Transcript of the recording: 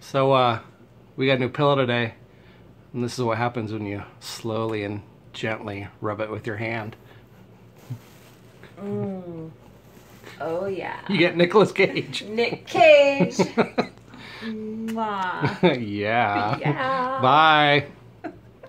So, we got a new pillow today, and this is what happens when you slowly and gently rub it with your hand. Mm. Oh, yeah. You get Nicolas Cage. Nick Cage. Mwah. Yeah. Yeah. Bye.